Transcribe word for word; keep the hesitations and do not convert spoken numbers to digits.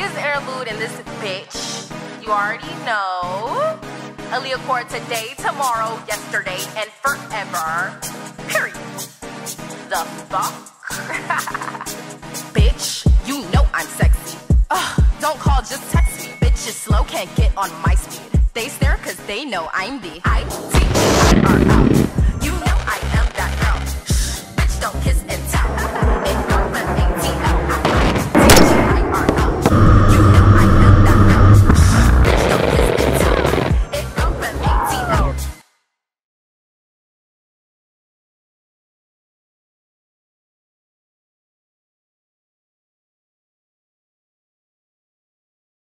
is Interlude in this bitch. You already know. Aaliyah Core today, tomorrow, yesterday, and forever. Period. The fuck? Bitch, you know I'm sexy. Ugh, don't call, just text me. Bitches slow, can't get on my speed. They stare cause they know I'm the I T